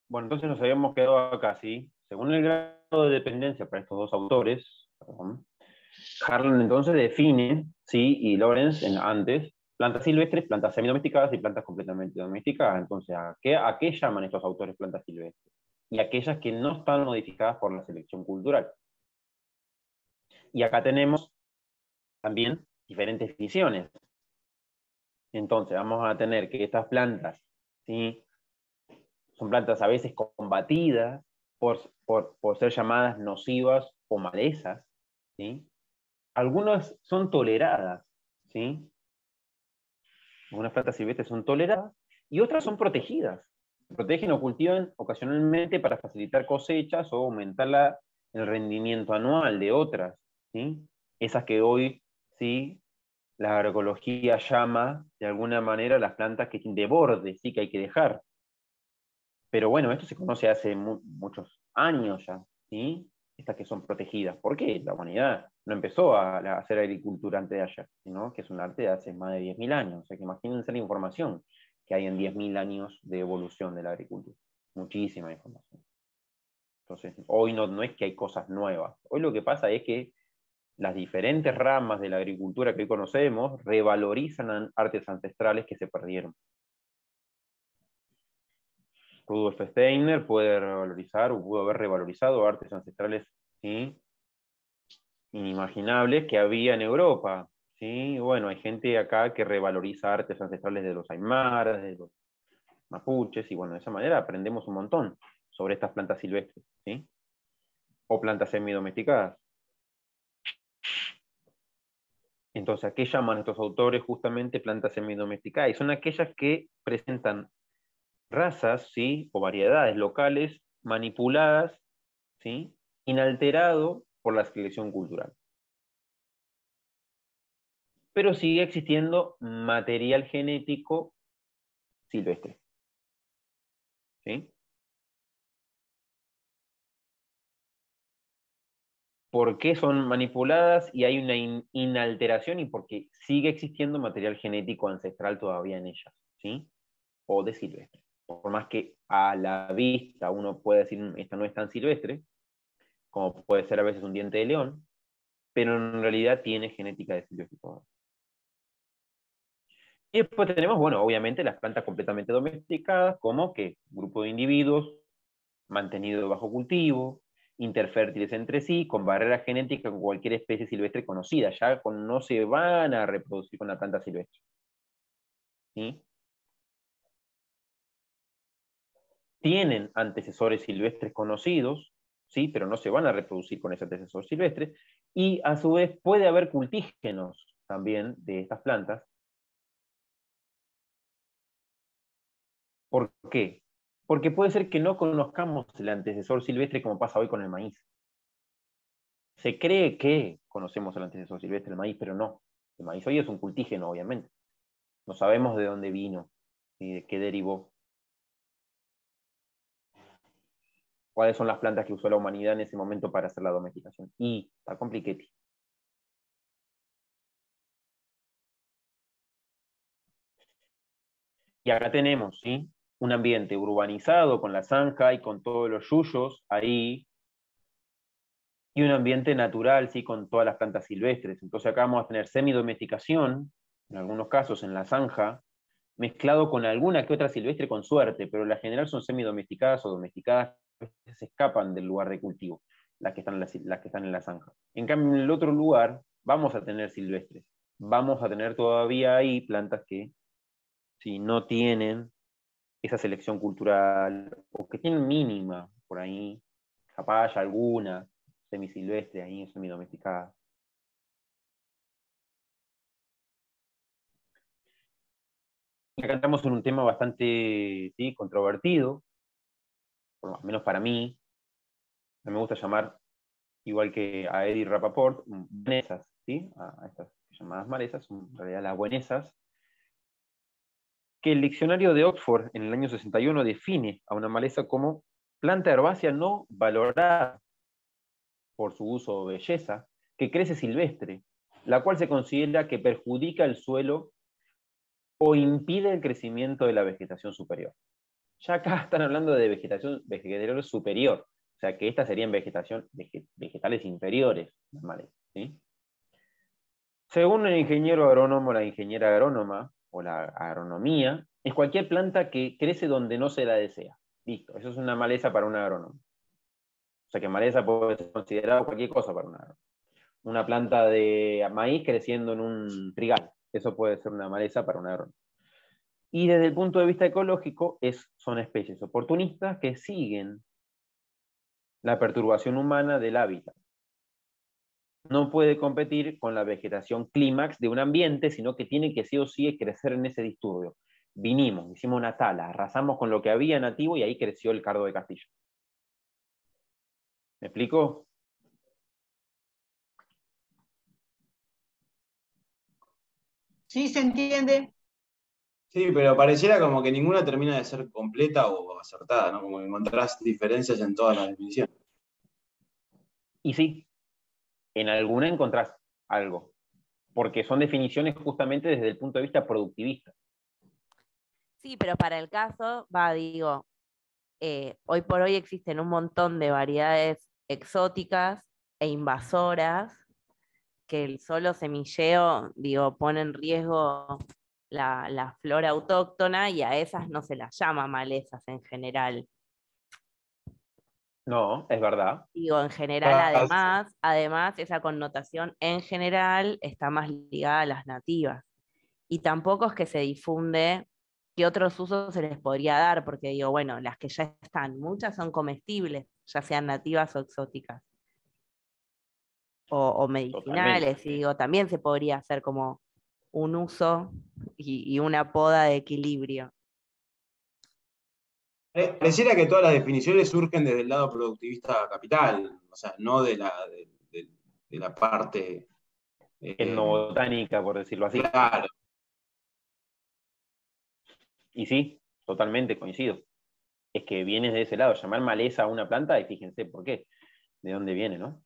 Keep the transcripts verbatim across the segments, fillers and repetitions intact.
Bueno, entonces nos habíamos quedado acá, ¿sí? Según el grado de dependencia para estos dos autores, perdón, Harlan entonces define, ¿sí? Y Lawrence en, antes, plantas silvestres, plantas semidomesticadas y plantas completamente domesticadas. Entonces, ¿a qué, ¿a qué llaman estos autores plantas silvestres? Y aquellas que no están modificadas por la selección cultural. Y acá tenemos también diferentes definiciones. Entonces, vamos a tener que estas plantas, ¿sí? Son plantas a veces combatidas por, por, por ser llamadas nocivas o malezas, ¿sí? Algunas son toleradas, ¿sí? Algunas plantas silvestres son toleradas y otras son protegidas. Se protegen o cultivan ocasionalmente para facilitar cosechas o aumentar la, el rendimiento anual de otras, ¿sí? Esas que hoy, ¿sí? La agroecología llama de alguna manera las plantas que de borde, sí, que hay que dejar. Pero bueno, esto se conoce hace mu muchos años ya, ¿sí? Estas que son protegidas. ¿Por qué? La humanidad no empezó a, a hacer agricultura antes de ayer, sino que es un arte de hace más de diez mil años. O sea que imagínense la información que hay en diez mil años de evolución de la agricultura. Muchísima información. Entonces, hoy no, no es que hay cosas nuevas. Hoy lo que pasa es que las diferentes ramas de la agricultura que hoy conocemos revalorizan artes ancestrales que se perdieron. Rudolf Steiner puede revalorizar o pudo haber revalorizado artes ancestrales, ¿sí? Inimaginables que había en Europa, ¿sí? Bueno, hay gente acá que revaloriza artes ancestrales de los aymaras, de los mapuches, y bueno, de esa manera aprendemos un montón sobre estas plantas silvestres, ¿sí? O plantas semidomesticadas. Entonces, ¿a qué llaman estos autores justamente plantas semidomesticadas? Y son aquellas que presentan razas, ¿sí? O variedades locales manipuladas, ¿sí? Inalterado por la selección cultural. Pero sigue existiendo material genético silvestre, ¿sí? ¿Por qué son manipuladas y hay una in inalteración? Y porque sigue existiendo material genético ancestral todavía en ellas, ¿sí? O de silvestre. Por más que a la vista uno puede decir, esta no es tan silvestre, como puede ser a veces un diente de león, pero en realidad tiene genética de silvestre todavía. Y después tenemos, bueno, obviamente las plantas completamente domesticadas, como que grupo de individuos mantenido bajo cultivo, interfértiles entre sí, con barrera genética con cualquier especie silvestre conocida, ya con, no se van a reproducir con la planta silvestre. ¿Sí? Tienen antecesores silvestres conocidos, ¿sí? Pero no se van a reproducir con ese antecesor silvestre, y a su vez puede haber cultígenos también de estas plantas. ¿Por qué? Porque puede ser que no conozcamos el antecesor silvestre como pasa hoy con el maíz. Se cree que conocemos el antecesor silvestre del maíz, pero no. El maíz hoy es un cultígeno, obviamente. No sabemos de dónde vino y de qué derivó. ¿Cuáles son las plantas que usó la humanidad en ese momento para hacer la domesticación? Y está compliquete. Y acá tenemos, ¿sí? Un ambiente urbanizado con la zanja y con todos los yuyos ahí, y un ambiente natural, ¿sí? Con todas las plantas silvestres. Entonces acá vamos a tener semidomesticación, en algunos casos en la zanja, mezclado con alguna que otra silvestre con suerte, pero la general son semidomesticadas o domesticadas, que se escapan del lugar de cultivo, las que están en la, las que están en la zanja. En cambio, en el otro lugar vamos a tener silvestres. Vamos a tener todavía ahí plantas que, si no tienen esa selección cultural, o que tienen mínima por ahí, japaya alguna, semisilvestre ahí, semidomesticada. Acá estamos en un tema bastante, ¿sí? Controvertido, por lo menos para mí. No me gusta llamar, igual que a Eddie Rapaport, buenesas, ¿sí? A estas llamadas malezas, son en realidad las buenesas, que el diccionario de Oxford en el año sesenta y uno define a una maleza como planta herbácea no valorada por su uso o belleza, que crece silvestre, la cual se considera que perjudica el suelo o impide el crecimiento de la vegetación superior. Ya acá están hablando de vegetación vegetal superior, o sea que estas serían vegetación, vegetales inferiores, normales, ¿sí? Según el ingeniero agrónomo o la ingeniera agrónoma, o la agronomía, es cualquier planta que crece donde no se la desea. Listo, eso es una maleza para un agrónomo. O sea que maleza puede ser considerado cualquier cosa para un agrónomo. Una planta de maíz creciendo en un trigal, eso puede ser una maleza para un agrónomo. Y desde el punto de vista ecológico, es, son especies oportunistas que siguen la perturbación humana del hábitat. No puede competir con la vegetación clímax de un ambiente, sino que tiene que sí o sí crecer en ese disturbio. Vinimos, hicimos una tala, arrasamos con lo que había nativo y ahí creció el cardo de Castillo. ¿Me explico? Sí, se entiende. Sí, pero pareciera como que ninguna termina de ser completa o acertada, ¿no? Como que encontrás diferencias en todas las definiciones. Y sí, en alguna encontrás algo, porque son definiciones justamente desde el punto de vista productivista. Sí, pero para el caso, va, digo, eh, hoy por hoy existen un montón de variedades exóticas e invasoras que el solo semilleo, digo, pone en riesgo la, la flora autóctona y a esas no se las llama malezas en general. No, es verdad. Digo, en general, además, además, esa connotación en general está más ligada a las nativas. Y tampoco es que se difunde qué otros usos se les podría dar, porque digo, bueno, las que ya están, muchas son comestibles, ya sean nativas o exóticas. O, o medicinales, Totalmente. y digo, también se podría hacer como un uso y, y una poda de equilibrio. Pareciera que todas las definiciones surgen desde el lado productivista capital, o sea, no de la, de, de, de la parte... Eh, Etnobotánica, por decirlo así. Claro. Y sí, totalmente coincido. Es que viene de ese lado, llamar maleza a una planta, y fíjense por qué, de dónde viene, ¿no?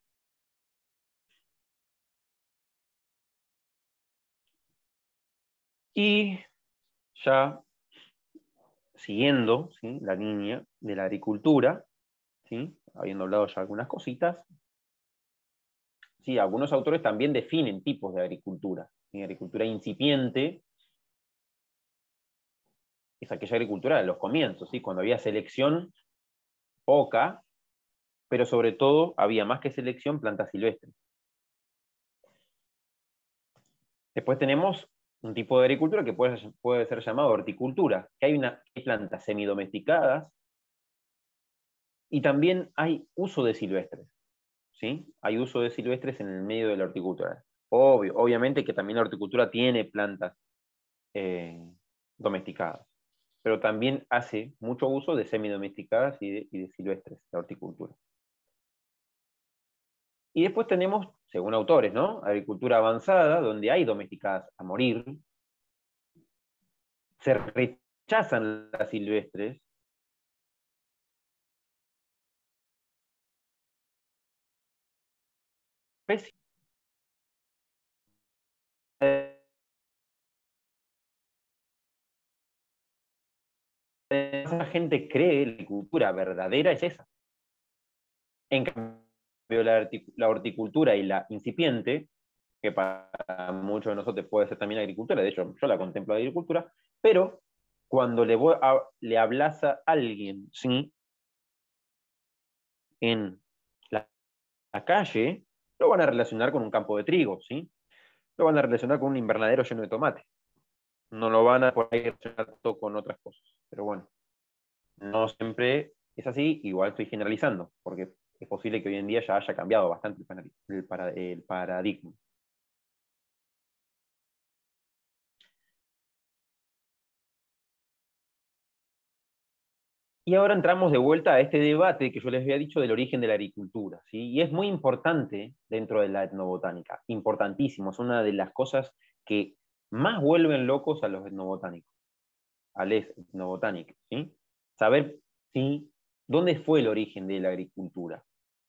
Y ya siguiendo, ¿sí?, la línea de la agricultura, ¿sí?, habiendo hablado ya algunas cositas, sí, algunos autores también definen tipos de agricultura. ¿Sí? Agricultura incipiente es aquella agricultura de los comienzos, ¿sí?, cuando había selección poca, pero sobre todo había más que selección plantas silvestres. Después tenemos un tipo de agricultura que puede, puede ser llamado horticultura, que hay, una, hay plantas semidomesticadas y también hay uso de silvestres, ¿sí? Hay uso de silvestres en el medio de la horticultura. Obvio, obviamente que también la horticultura tiene plantas eh, domesticadas, pero también hace mucho uso de semidomesticadas y de, y de silvestres, la horticultura. Y después tenemos, según autores, ¿no?, agricultura avanzada, donde hay domesticadas a morir, se rechazan las silvestres, la gente cree que la agricultura verdadera es esa. En cambio, la, la horticultura y la incipiente, que para muchos de nosotros puede ser también agricultura, de hecho yo la contemplo de agricultura, pero cuando le, voy a, le hablas a alguien, ¿sí?, en la, la calle, lo van a relacionar con un campo de trigo, ¿sí? Lo van a relacionar con un invernadero lleno de tomate. No lo van a poder relacionar con otras cosas. Pero bueno, no siempre es así, igual estoy generalizando, porque es posible que hoy en día ya haya cambiado bastante el, para, el paradigma. Y ahora entramos de vuelta a este debate que yo les había dicho del origen de la agricultura, ¿sí? Y es muy importante dentro de la etnobotánica, importantísimo, es una de las cosas que más vuelven locos a los etnobotánicos, a los etnobotánicos, ¿sí? Saber, ¿sí?, dónde fue el origen de la agricultura.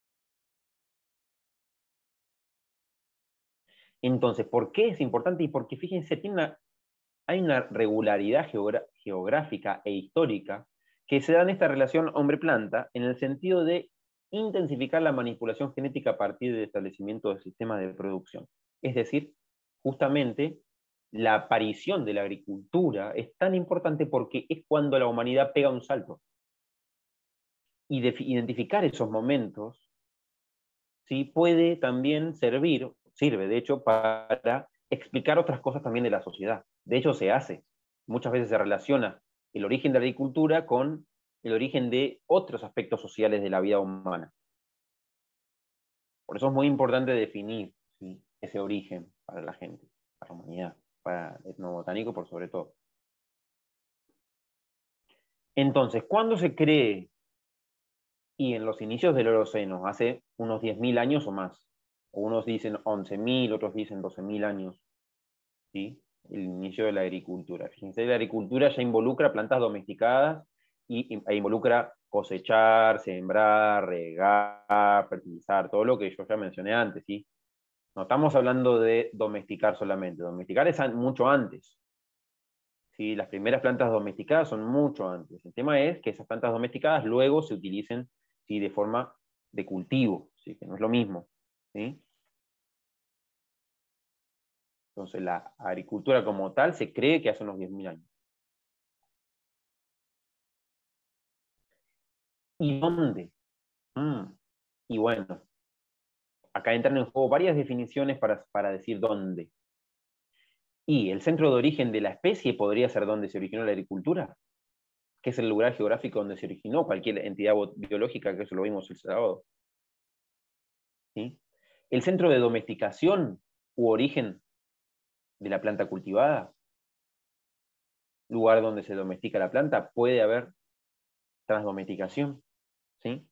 Entonces, ¿por qué es importante? Y porque, fíjense, tiene una, hay una regularidad geográfica e histórica que se dan esta relación hombre-planta en el sentido de intensificar la manipulación genética a partir del establecimiento de sistemas de producción. Es decir, justamente la aparición de la agricultura es tan importante porque es cuando la humanidad pega un salto. Y de, identificar esos momentos, ¿sí?, puede también servir, sirve de hecho, para explicar otras cosas también de la sociedad. De hecho, se hace. Muchas veces se relaciona el origen de la agricultura con el origen de otros aspectos sociales de la vida humana. Por eso es muy importante definir, ¿sí?, ese origen para la gente, para la humanidad, para el etnobotánico por sobre todo. Entonces, ¿cuándo se cree? Y en los inicios del Holoceno, hace unos diez mil años o más. Unos dicen once mil, otros dicen doce mil años. ¿Sí? El inicio de la agricultura. Fíjense, la agricultura ya involucra plantas domesticadas y, e involucra cosechar, sembrar, regar, fertilizar, todo lo que yo ya mencioné antes, ¿sí? No estamos hablando de domesticar solamente. Domesticar es mucho antes. ¿Sí? Las primeras plantas domesticadas son mucho antes. El tema es que esas plantas domesticadas luego se utilicen, ¿sí?, de forma de cultivo, ¿sí?, que no es lo mismo. ¿Sí? Entonces la agricultura como tal se cree que hace unos diez mil años. ¿Y dónde? Mm. Y bueno, acá entran en juego varias definiciones para, para decir dónde. Y el centro de origen de la especie podría ser donde se originó la agricultura, que es el lugar geográfico donde se originó cualquier entidad biológica, que eso lo vimos el sábado. ¿Sí? El centro de domesticación u origen de la planta cultivada, lugar donde se domestica la planta, puede haber transdomesticación. ¿Sí?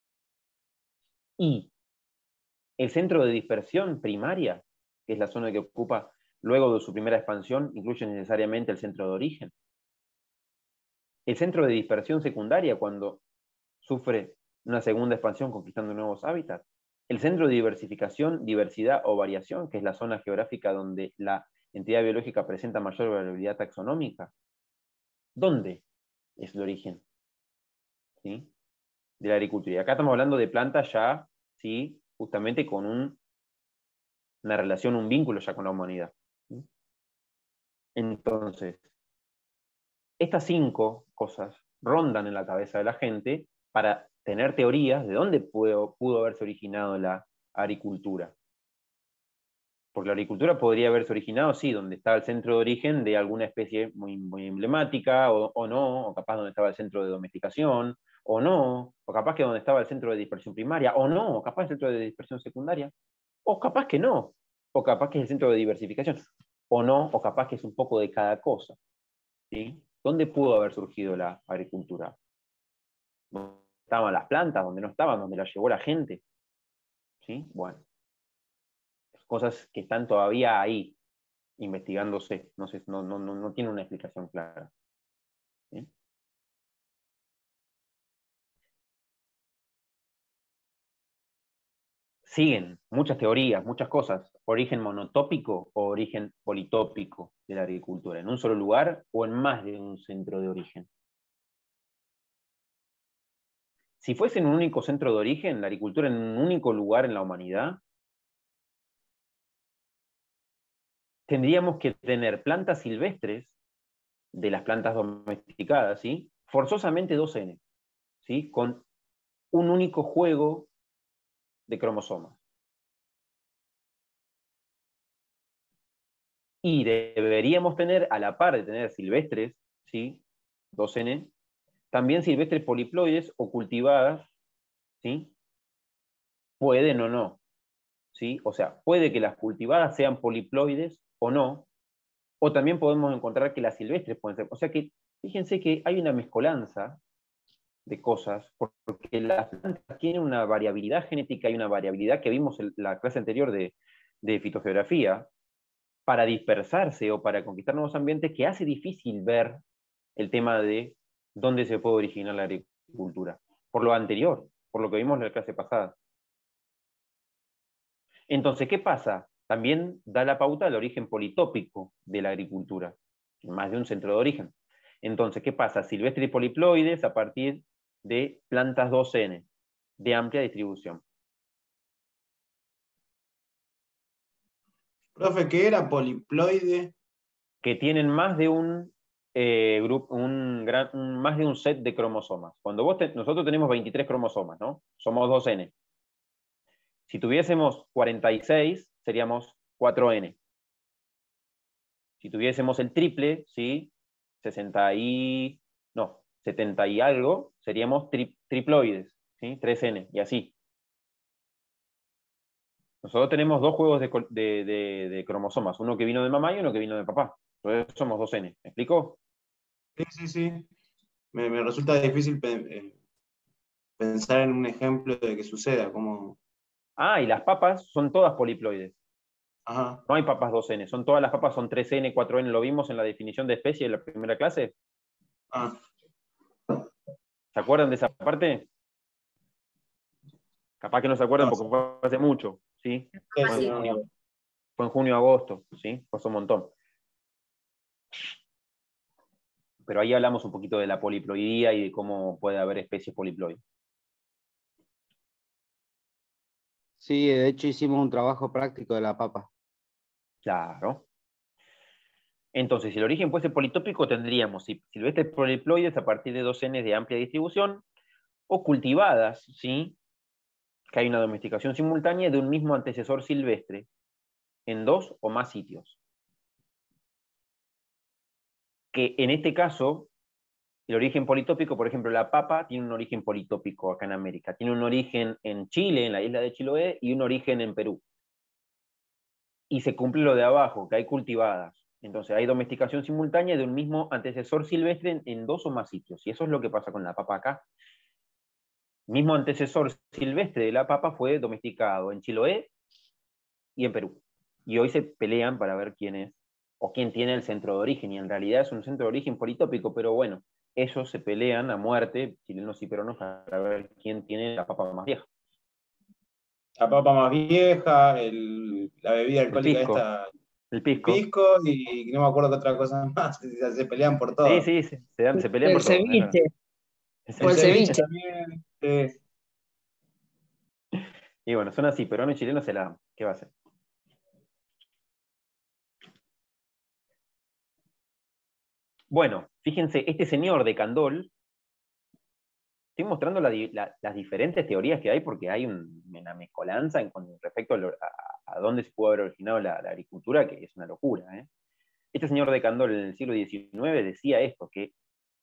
Y el centro de dispersión primaria, que es la zona que ocupa luego de su primera expansión, incluye necesariamente el centro de origen. El centro de dispersión secundaria, cuando sufre una segunda expansión conquistando nuevos hábitats. El centro de diversificación, diversidad o variación, que es la zona geográfica donde la entidad biológica presenta mayor variabilidad taxonómica. ¿Dónde es el origen? ¿Sí? De la agricultura. Y acá estamos hablando de plantas ya, ¿sí?, justamente con un, una relación, un vínculo ya con la humanidad. ¿Sí? Entonces, estas cinco cosas rondan en la cabeza de la gente para tener teorías de dónde pudo, pudo haberse originado la agricultura. Porque la agricultura podría haberse originado, sí, donde estaba el centro de origen de alguna especie muy, muy emblemática, o, o no, o capaz donde estaba el centro de domesticación, o no, o capaz que donde estaba el centro de dispersión primaria, o no, o capaz el centro de dispersión secundaria, o capaz que no, o capaz que es el centro de diversificación, o no, o capaz que es un poco de cada cosa. ¿Sí? ¿Dónde pudo haber surgido la agricultura? ¿Dónde estaban las plantas? ¿Dónde no estaban? ¿Dónde las llevó la gente? ¿Sí? Bueno. Cosas que están todavía ahí, investigándose. No, sé, no, no, no, no tiene una explicación clara. ¿Sí? Siguen muchas teorías, muchas cosas. Origen monotópico o origen politópico de la agricultura. ¿En un solo lugar o en más de un centro de origen? Si fuese en un único centro de origen, la agricultura en un único lugar en la humanidad, tendríamos que tener plantas silvestres de las plantas domesticadas, ¿sí?, forzosamente dos ene, ¿sí?, con un único juego de cromosomas. Y deberíamos tener, a la par de tener silvestres, ¿sí?, dos ene, también silvestres poliploides o cultivadas, ¿sí?, pueden o no, ¿sí? O sea, puede que las cultivadas sean poliploides o no, o también podemos encontrar que las silvestres pueden ser. O sea que, fíjense que hay una mezcolanza de cosas, porque las plantas tienen una variabilidad genética y una variabilidad que vimos en la clase anterior de, de fitogeografía, para dispersarse o para conquistar nuevos ambientes, que hace difícil ver el tema de dónde se puede originar la agricultura. Por lo anterior, por lo que vimos en la clase pasada. Entonces, ¿qué pasa? También da la pauta al origen politópico de la agricultura, más de un centro de origen. Entonces, ¿qué pasa? Silvestre y poliploides a partir de plantas dos ene, de amplia distribución. Profe, ¿qué era poliploide? Que tienen más de un, eh, grupo, un, gran, un, más de un set de cromosomas. Cuando vos te, nosotros tenemos veintitrés cromosomas, ¿no? Somos dos ene. Si tuviésemos cuarenta y seis, seríamos cuatro ene. Si tuviésemos el triple, ¿sí? sesenta y... no, setenta y algo, seríamos tri, triploides, ¿sí? tres ene, y así. Nosotros tenemos dos juegos de, de, de, de cromosomas, uno que vino de mamá y uno que vino de papá. Entonces somos dos ene. ¿Me explico? Sí, sí, sí. Me, me resulta difícil pe pensar en un ejemplo de que suceda. Como... Ah, y las papas son todas poliploides. Ajá. No hay papas dos ene, son todas las papas, son tres ene, cuatro ene. ¿Lo vimos en la definición de especie de la primera clase? Ah. ¿Se acuerdan de esa parte? Capaz que no se acuerdan porque fue hace mucho, ¿sí? Fue en junio, fue en junio, agosto, ¿sí? Pasó un montón. Pero ahí hablamos un poquito de la poliploidía y de cómo puede haber especies poliploides. Sí, de hecho hicimos un trabajo práctico de la papa. Claro. Entonces, si el origen fuese politópico, tendríamos silvestres poliploides a partir de dos ene de amplia distribución, o cultivadas, ¿sí? Que hay una domesticación simultánea de un mismo antecesor silvestre en dos o más sitios. Que en este caso, el origen politópico, por ejemplo, la papa tiene un origen politópico acá en América. Tiene un origen en Chile, en la isla de Chiloé, y un origen en Perú. Y se cumple lo de abajo, que hay cultivadas. Entonces hay domesticación simultánea de un mismo antecesor silvestre en, en dos o más sitios. Y eso es lo que pasa con la papa acá. El mismo antecesor silvestre de la papa fue domesticado en Chiloé y en Perú. Y hoy se pelean para ver quién es, o quién tiene el centro de origen. Y en realidad es un centro de origen politópico, pero bueno, ellos se pelean a muerte, chilenos y peruanos, para ver quién tiene la papa más vieja. La papa más vieja, el, la bebida alcohólica el pisco, esta, el pisco. el pisco, y no me acuerdo qué otra cosa más, se pelean por todo. Sí, sí, sí se, dan, se pelean el por todo. ceviche. Es O el ceviche. También. Sí. Y bueno, son así, peruanos y chilenos se la dan. ¿Qué va a hacer? Bueno, fíjense, este señor de Candolle, estoy mostrando la, la, las diferentes teorías que hay porque hay un, una mezcolanza en, con respecto a, lo, a, a dónde se pudo haber originado la, la agricultura, que es una locura. ¿eh? Este señor de Candolle en el siglo diecinueve decía esto, que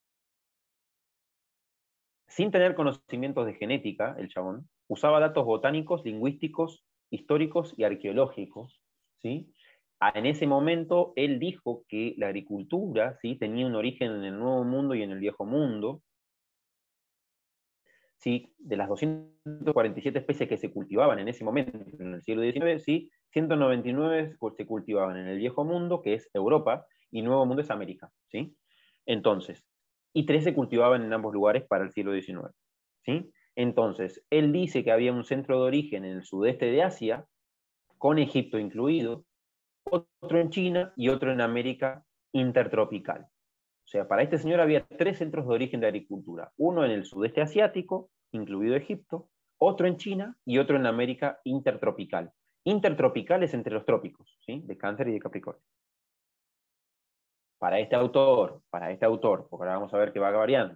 sin tener conocimientos de genética, el chabón, usaba datos botánicos, lingüísticos, históricos y arqueológicos, ¿sí? En ese momento él dijo que la agricultura, ¿sí? tenía un origen en el Nuevo Mundo y en el Viejo Mundo. ¿Sí? De las doscientas cuarenta y siete especies que se cultivaban en ese momento, en el siglo diecinueve, ¿sí? ciento noventa y nueve se cultivaban en el Viejo Mundo, que es Europa, y Nuevo Mundo es América. ¿Sí? Entonces, y tres se cultivaban en ambos lugares para el siglo diecinueve. ¿Sí? Entonces, él dice que había un centro de origen en el sudeste de Asia, con Egipto incluido, otro en China y otro en América intertropical. O sea, para este señor había tres centros de origen de agricultura. Uno en el sudeste asiático, incluido Egipto, otro en China y otro en América intertropical. Intertropical es entre los trópicos, ¿sí? De Cáncer y de Capricornio. Para este autor, para este autor, porque ahora vamos a ver que va variando.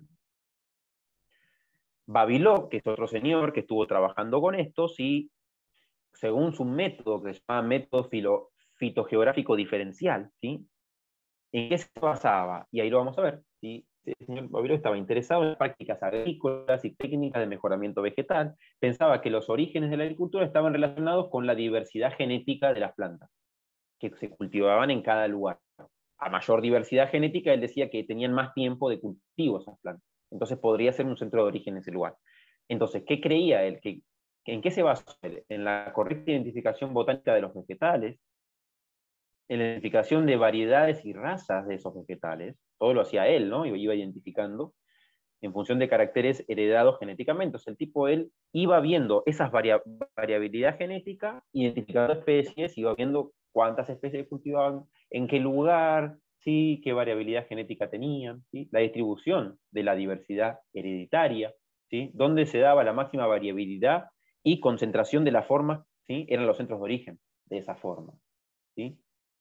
Babiló, que es otro señor que estuvo trabajando con esto, sí, según su método, que se llama método filo, fitogeográfico diferencial, ¿sí? ¿En qué se basaba? Y ahí lo vamos a ver. ¿Sí? El señor Babiló estaba interesado en prácticas agrícolas y técnicas de mejoramiento vegetal. Pensaba que los orígenes de la agricultura estaban relacionados con la diversidad genética de las plantas que se cultivaban en cada lugar. A mayor diversidad genética, él decía que tenían más tiempo de cultivo esas plantas. Entonces podría ser un centro de origen en ese lugar. Entonces, ¿qué creía él? ¿Qué, ¿En qué se basó él? En la correcta identificación botánica de los vegetales, en la identificación de variedades y razas de esos vegetales. Todo lo hacía él, ¿no? Y iba identificando en función de caracteres heredados genéticamente. O sea, el tipo, él iba viendo esas varia variabilidad genética, identificando especies, iba viendo cuántas especies cultivaban, en qué lugar, ¿sí? ¿Qué variabilidad genética tenían? ¿Sí? La distribución de la diversidad hereditaria, ¿sí? ¿Dónde se daba la máxima variabilidad y concentración de la forma? ¿Sí? Eran los centros de origen de esa forma, ¿sí?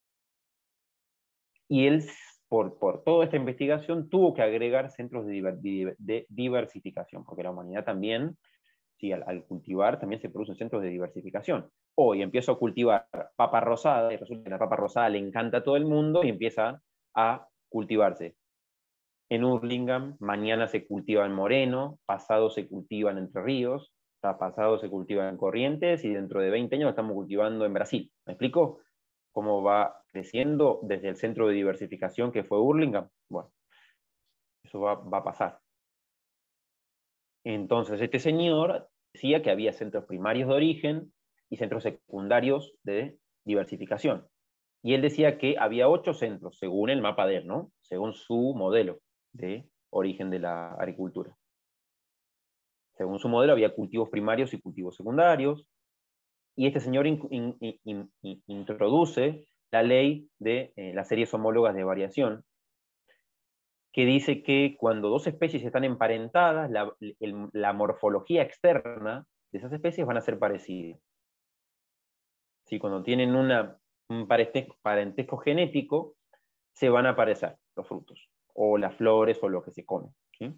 Y él, por, por toda esta investigación, tuvo que agregar centros de, diver, de diversificación, porque la humanidad también, sí, al, al cultivar, también se producen centros de diversificación. Hoy empiezo a cultivar papa rosada, y resulta que la papa rosada le encanta a todo el mundo, y empieza a cultivarse en Hurlingham, mañana se cultiva en Moreno, pasado se cultiva en Entre Ríos, pasado se cultiva en Corrientes, y dentro de veinte años lo estamos cultivando en Brasil. ¿Me explico? Cómo va creciendo desde el centro de diversificación que fue Hurlingham. Bueno, eso va, va a pasar. Entonces, este señor decía que había centros primarios de origen y centros secundarios de diversificación. Y él decía que había ocho centros, según el mapa de él, ¿no? Según su modelo de origen de la agricultura. Según su modelo, había cultivos primarios y cultivos secundarios. Y este señor in, in, in, in, introduce la ley de eh, las series homólogas de variación, que dice que cuando dos especies están emparentadas, la, el, la morfología externa de esas especies van a ser parecidas. ¿Sí? Cuando tienen una, un parentesco, parentesco genético, se van a parecer los frutos, o las flores, o lo que se come. ¿Sí?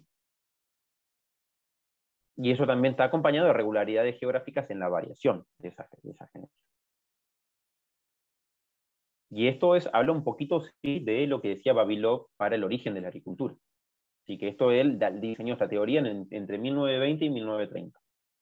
Y eso también está acompañado de regularidades geográficas en la variación de esa, de esa genética. Y esto es, habla un poquito, sí, de lo que decía Vavilov para el origen de la agricultura. Así que esto él diseñó esta teoría en, entre mil novecientos veinte y mil novecientos treinta.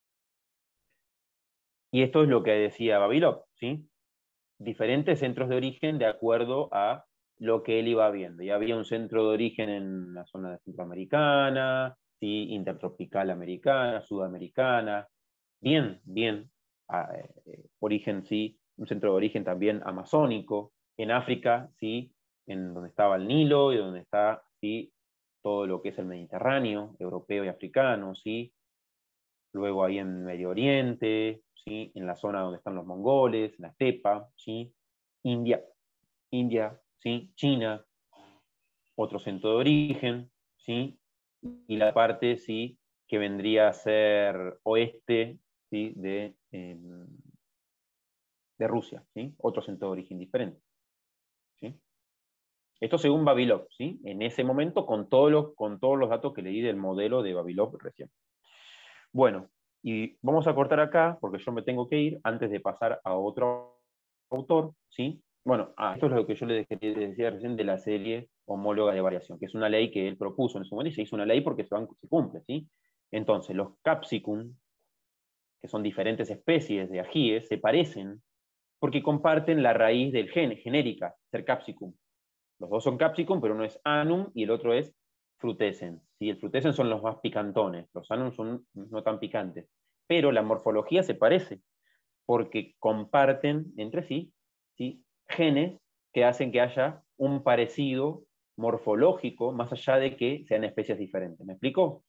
Y esto es lo que decía Vavilov, ¿sí? Diferentes centros de origen de acuerdo a lo que él iba viendo. Y había un centro de origen en la zona centroamericana, ¿sí? Intertropical americana, sudamericana, bien, bien, eh, origen, sí, un centro de origen también amazónico, en África, sí, en donde estaba el Nilo y donde está, sí, todo lo que es el Mediterráneo, europeo y africano, sí, luego ahí en Medio Oriente, ¿sí? En la zona donde están los mongoles, la estepa, ¿sí? India, India, ¿sí? China, otro centro de origen, ¿sí? Y la parte, ¿sí? Que vendría a ser oeste, ¿sí? de, eh, de Rusia, ¿sí? Otro centro de origen diferente. ¿Sí? Esto según Vavilov, ¿sí? En ese momento, con todos, los, con todos los datos que leí del modelo de Vavilov recién. Bueno, y vamos a cortar acá, porque yo me tengo que ir, antes de pasar a otro autor, ¿sí? Bueno, ah, esto es lo que yo les decía recién de la serie homóloga de variación, que es una ley que él propuso en su momento, y se hizo una ley porque se, van, se cumple, ¿sí? Entonces, los capsicum, que son diferentes especies de ajíes, se parecen porque comparten la raíz del gen, genérica, ser capsicum. Los dos son capsicum, pero uno es anum y el otro es frutescens. ¿Sí? El frutescens son los más picantones, los anum son no tan picantes. Pero la morfología se parece, porque comparten entre sí, ¿sí? genes que hacen que haya un parecido morfológico, más allá de que sean especies diferentes. ¿Me explico?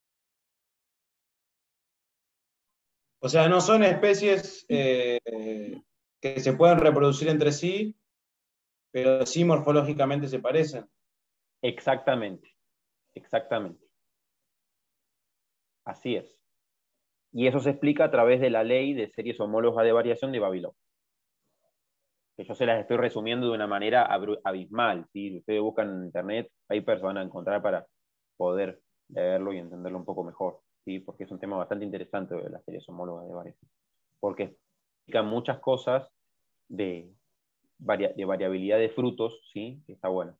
O sea, no son especies eh, que se pueden reproducir entre sí, pero sí morfológicamente se parecen. Exactamente, exactamente. Así es. Y eso se explica a través de la ley de series homólogas de variación de Vavilov. Que yo se las estoy resumiendo de una manera abismal. ¿Sí? Si ustedes buscan en internet, papers van a encontrar para poder leerlo y entenderlo un poco mejor. ¿Sí? Porque es un tema bastante interesante de las series homólogas de variación. Porque explican muchas cosas de, varia de variabilidad de frutos, ¿sí? Que está bueno.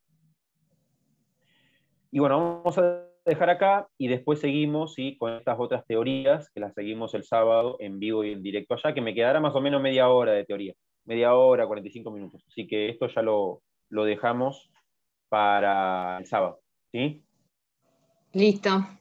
Y bueno, vamos a dejar acá y después seguimos, ¿sí? Con estas otras teorías, que las seguimos el sábado en vivo y en directo allá, que me quedará más o menos media hora de teoría. Media hora, cuarenta y cinco minutos. Así que esto ya lo, lo dejamos para el sábado. ¿Sí? Listo.